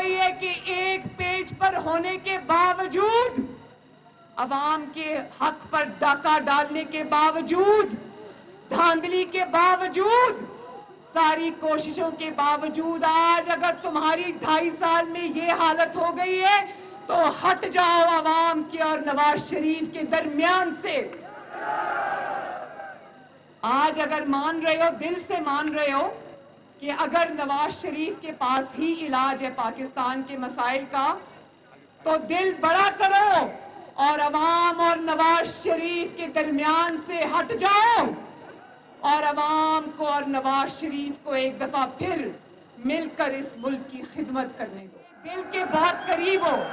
گئی ہے کہ ایک پیج پر ہونے کے باوجود، عوام کے حق پر ڈاکہ ڈالنے کے باوجود، دھاندلی کے باوجود، ساری کوششوں کے باوجود آج اگر تمہاری 2.5 سال میں یہ حالت ہو گئی ہے تو ہٹ جاؤ عوام کے اور نواز شریف کے درمیان سے۔ آج اگر مان رہے ہو، دل سے مان رہے ہو کہ اگر نواز شریف کے پاس ہی علاج ہے پاکستان کے مسائل کا، تو دل بڑا کرو اور عوام اور نواز شریف کے درمیان سے ہٹ جاؤ اور عوام کو اور نواز شریف کو ایک دفعہ پھر مل کر اس ملک کی خدمت کرنے دو۔ دل کے بہت قریب ہو۔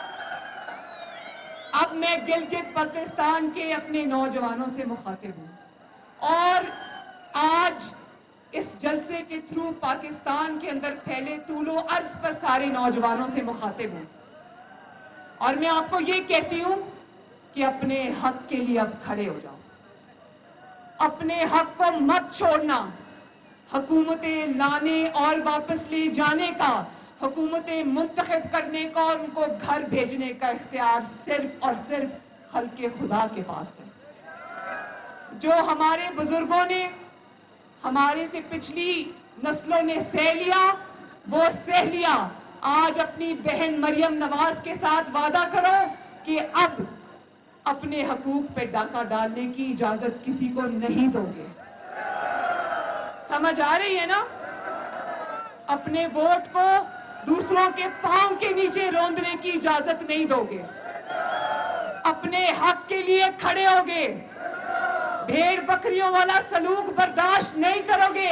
اب میں گلگت بلتستان کے اپنے نوجوانوں سے مخاطب ہوں اور آج اس جلسے کے تھرو پاکستان کے اندر پھیلے طول و عرض پر سارے نوجوانوں سے مخاطب ہوں، اور میں آپ کو یہ کہتی ہوں کہ اپنے حق کے لیے اب کھڑے ہو جاؤ، اپنے حق کو مت چھوڑنا۔ حکومتیں لانے اور واپس لے جانے کا، حکومتیں منتخب کرنے کا اور ان کو گھر بھیجنے کا اختیار صرف اور صرف خلق خدا کے پاس ہے۔ جو ہمارے بزرگوں نے، ہمارے سے پچھلی نسلوں نے سہ لیا وہ سہ لیا۔ آج اپنی بہن مریم نواز کے ساتھ وعدہ کرو کہ اب اپنے حقوق پہ ڈاکہ ڈالنے کی اجازت کسی کو نہیں دو گے۔ سمجھ آ رہی ہے نا؟ اپنے ووٹ کو دوسروں کے پاؤں کے نیچے روندنے کی اجازت نہیں دو گے۔ اپنے حق کے لیے کھڑے ہوگے، بھیڑ بکریوں والا سلوک برداشت نہیں کرو گے،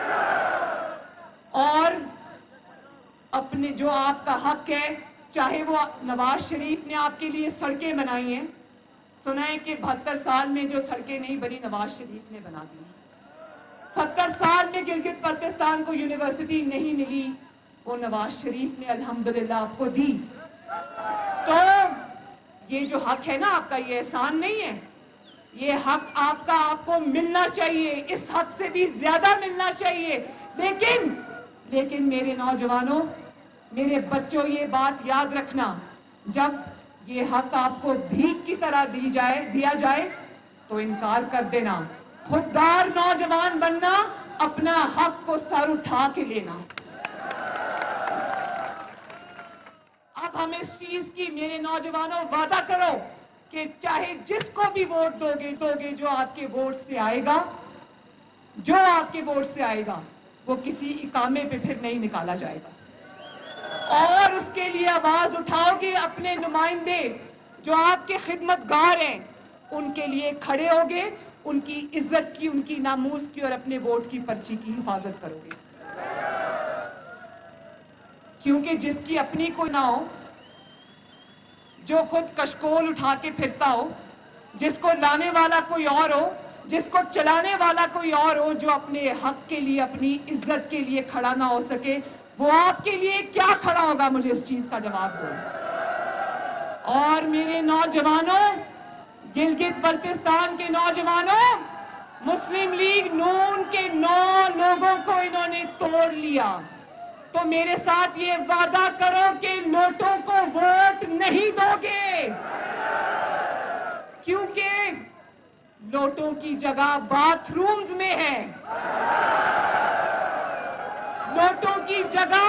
اور اپنے جو آپ کا حق ہے، چاہے وہ نواز شریف نے آپ کے لیے سڑکیں بنائی ہیں، سنا ہے کہ 72 سال میں جو سڑکیں نہیں بنی نواز شریف نے بنا دی۔ 70 سال میں گلگت بلتستان کو یونیورسٹی نہیں ملی، وہ نواز شریف نے الحمدللہ آپ کو دی۔ تو یہ جو حق ہے نا آپ کا، یہ احسان نہیں ہے، یہ حق آپ کا آپ کو ملنا چاہیے، اس حق سے بھی زیادہ ملنا چاہیے۔ لیکن میرے نوجوانوں، میرے بچوں، یہ بات یاد رکھنا، جب یہ حق آپ کو بھیک کی طرح دیا جائے تو انکار کر دینا۔ خوددار نوجوان بننا، اپنا حق کو سر اٹھا کے لینا۔ اب ہم اس چیز کی، میرے نوجوانوں، وعدہ کرو کہ چاہے جس کو بھی ووٹ دو گے، جو آپ کے ووٹ سے آئے گا، جو آپ کے ووٹ سے آئے گا، وہ کسی اقامے پہ پھر نہیں نکالا جائے گا، اور اس کے لیے آواز اٹھاؤ گے۔ اپنے نمائندے جو آپ کے خدمت گار ہیں ان کے لیے کھڑے ہوگے، ان کی عزت کی، ان کی ناموس کی اور اپنے ووٹ کی پرچی کی حفاظت کرو گے، کیونکہ جس کی اپنی کوئی نہ ہو، جو خود کشکول اٹھا کے پھرتا ہو، جس کو لانے والا کوئی اور ہو، جس کو چلانے والا کوئی اور ہو، جو اپنے حق کے لیے، اپنی عزت کے لیے کھڑا نہ ہو سکے، وہ آپ کے لیے کیا کھڑا ہوگا؟ مجھے اس چیز کا جواب دو۔ اور میرے نوجوانوں، گلگت بلتستان کے نوجوانوں، مسلم لیگ نون کے 9 لوگوں کو انہوں نے توڑ لیا، تو میرے ساتھ یہ وعدہ کرو کہ نوٹوں کو ووٹ نہیں دو گے، کیونکہ نوٹوں کی جگہ باتھ رومز میں ہے۔ نوٹوں کی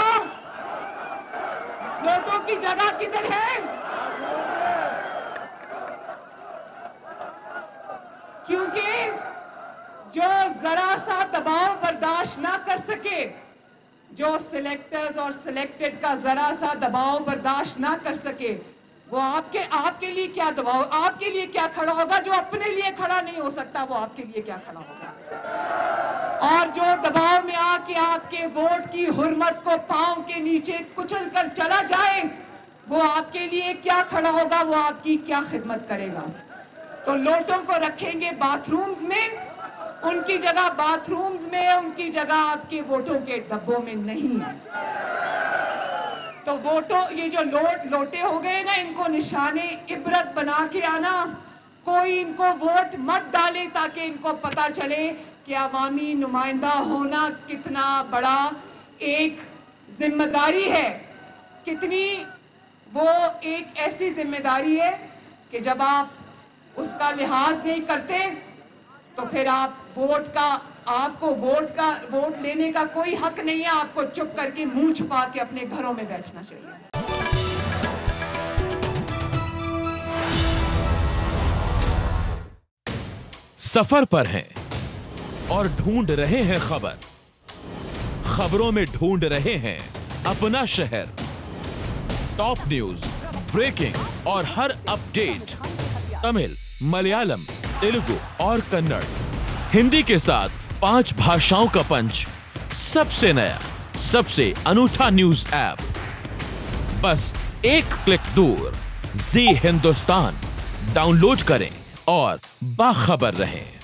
جگہ کدھر ہے؟ کیونکہ جو ذرا سا دباؤ برداشت نہ کر سکے، جو سلیکٹرز اور سلیکٹڈ کا ذرا سا دباؤ برداشت نہ کر سکے، وہ آپ کے لیے کیا دباؤ، آپ کے لیے کیا کھڑا ہوگا؟ جو اپنے لیے کھڑا نہیں ہو سکتا وہ آپ کے لیے کیا کھڑا ہوگا؟ اور جو دباؤ میں آ کے آپ کے ووٹ کی حرمت کو پاؤں کے نیچے کچل کر چلا جائے، وہ آپ کے لیے کیا کھڑا ہوگا؟ وہ آپ کی کیا خدمت کرے گا؟ تو لوٹوں کو رکھیں گے باتھ رومز میں، ان کی جگہ باتھ رومز میں، ان کی جگہ آپ کے ووٹوں کے ڈبوں میں نہیں ہے۔ تو یہ جو لوٹے ہو گئے نا، ان کو نشان عبرت بنا کے آنا، کوئی ان کو ووٹ مت ڈالے تاکہ ان کو پتا چلے کہ عوامی نمائندہ ہونا کتنا بڑا ایک ذمہ داری ہے۔ कितनी वो एक ऐसी जिम्मेदारी है कि जब आप उसका लिहाज नहीं करते तो फिर आप आपको वोट लेने का कोई हक नहीं है। आपको चुप करके मुंह छुपा के अपने घरों में बैठना चाहिए। सफर पर हैं और ढूंढ रहे हैं खबरों में ढूंढ रहे हैं अपना शहर। टॉप न्यूज, ब्रेकिंग और हर अपडेट तमिल, मलयालम, तेलुगु और कन्नड़, हिंदी के साथ 5 भाषाओं का पंच। सबसे नया, सबसे अनूठा न्यूज ऐप, बस एक क्लिक दूर। जी हिंदुस्तान डाउनलोड करें और बाखबर रहें।